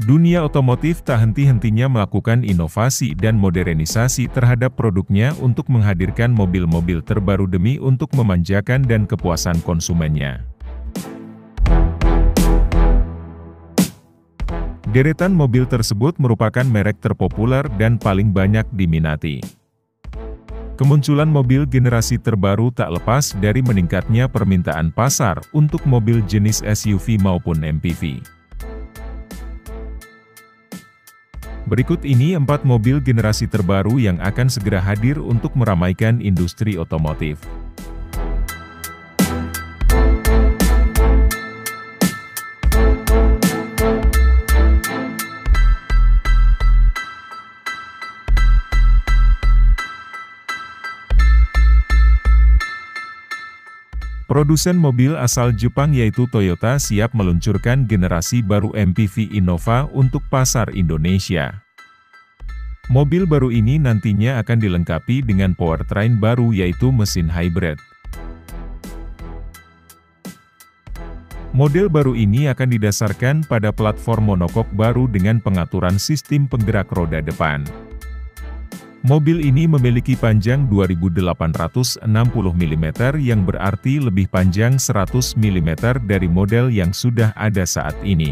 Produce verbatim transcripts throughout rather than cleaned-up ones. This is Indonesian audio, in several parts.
Dunia otomotif tak henti-hentinya melakukan inovasi dan modernisasi terhadap produknya untuk menghadirkan mobil-mobil terbaru demi untuk memanjakan dan kepuasan konsumennya. Deretan mobil tersebut merupakan merek terpopuler dan paling banyak diminati. Kemunculan mobil generasi terbaru tak lepas dari meningkatnya permintaan pasar untuk mobil jenis S U V maupun M P V. Berikut ini empat mobil generasi terbaru yang akan segera hadir untuk meramaikan industri otomotif. Produsen mobil asal Jepang yaitu Toyota siap meluncurkan generasi baru M P V Innova untuk pasar Indonesia. Mobil baru ini nantinya akan dilengkapi dengan powertrain baru yaitu mesin hybrid. Model baru ini akan didasarkan pada platform monokok baru dengan pengaturan sistem penggerak roda depan. Mobil ini memiliki panjang dua ribu delapan ratus enam puluh milimeter yang berarti lebih panjang seratus milimeter dari model yang sudah ada saat ini.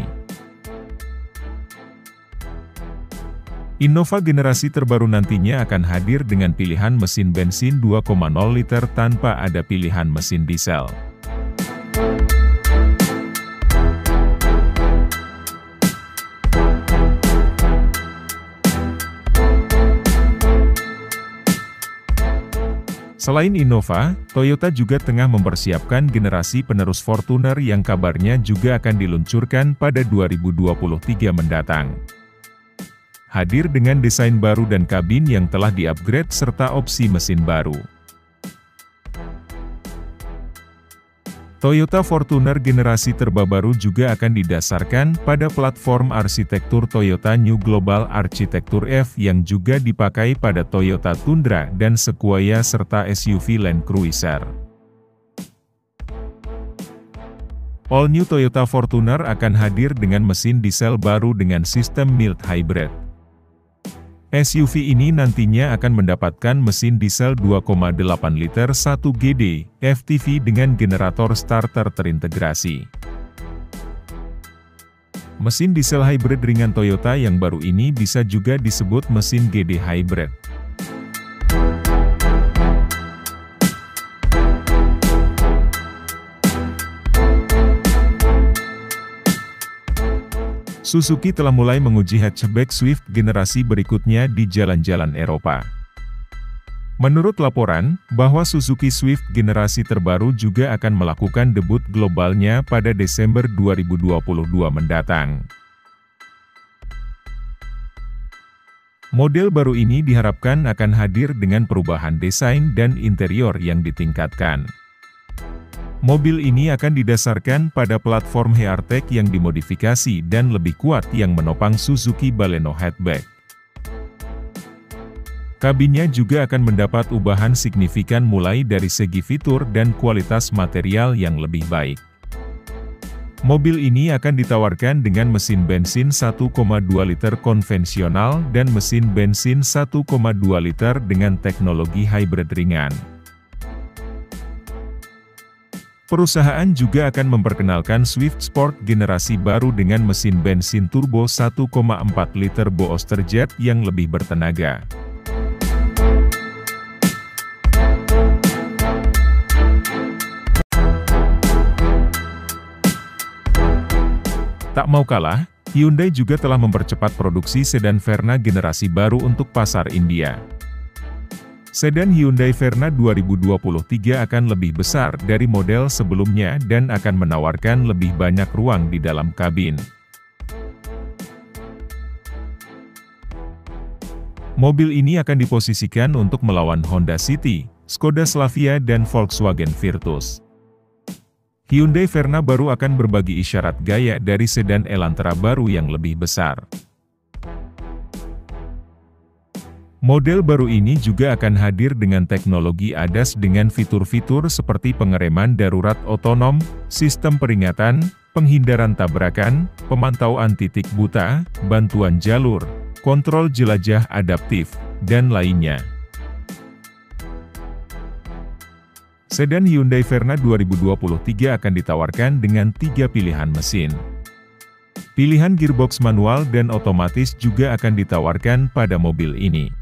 Innova generasi terbaru nantinya akan hadir dengan pilihan mesin bensin dua koma nol liter tanpa ada pilihan mesin diesel. Selain Innova, Toyota juga tengah mempersiapkan generasi penerus Fortuner yang kabarnya juga akan diluncurkan pada dua ribu dua puluh tiga mendatang. Hadir dengan desain baru dan kabin yang telah di-upgrade serta opsi mesin baru. Toyota Fortuner generasi terbaru juga akan didasarkan pada platform arsitektur Toyota New Global Architecture F yang juga dipakai pada Toyota Tundra dan Sequoia serta S U V Land Cruiser. All New Toyota Fortuner akan hadir dengan mesin diesel baru dengan sistem mild hybrid. S U V ini nantinya akan mendapatkan mesin diesel dua koma delapan liter satu G D, F T V dengan generator starter terintegrasi. Mesin diesel hybrid ringan Toyota yang baru ini bisa juga disebut mesin G D hybrid. Suzuki telah mulai menguji hatchback Swift generasi berikutnya di jalan-jalan Eropa. Menurut laporan, bahwa Suzuki Swift generasi terbaru juga akan melakukan debut globalnya pada Desember dua ribu dua puluh dua mendatang. Model baru ini diharapkan akan hadir dengan perubahan desain dan interior yang ditingkatkan. Mobil ini akan didasarkan pada platform Heartech yang dimodifikasi dan lebih kuat yang menopang Suzuki Baleno hatchback. Kabinnya juga akan mendapat ubahan signifikan mulai dari segi fitur dan kualitas material yang lebih baik. Mobil ini akan ditawarkan dengan mesin bensin satu koma dua liter konvensional dan mesin bensin satu koma dua liter dengan teknologi hybrid ringan. Perusahaan juga akan memperkenalkan Swift Sport generasi baru dengan mesin bensin turbo satu koma empat liter Boosterjet yang lebih bertenaga. Tak mau kalah, Hyundai juga telah mempercepat produksi sedan Verna generasi baru untuk pasar India. Sedan Hyundai Verna dua ribu dua puluh tiga akan lebih besar dari model sebelumnya dan akan menawarkan lebih banyak ruang di dalam kabin. Mobil ini akan diposisikan untuk melawan Honda City, Skoda Slavia dan Volkswagen Virtus. Hyundai Verna baru akan berbagi isyarat gaya dari sedan Elantra baru yang lebih besar. Model baru ini juga akan hadir dengan teknologi A D A S dengan fitur-fitur seperti pengereman darurat otonom, sistem peringatan, penghindaran tabrakan, pemantauan titik buta, bantuan jalur, kontrol jelajah adaptif, dan lainnya. Sedan Hyundai Verna dua ribu dua puluh tiga akan ditawarkan dengan tiga pilihan mesin. Pilihan gearbox manual dan otomatis juga akan ditawarkan pada mobil ini.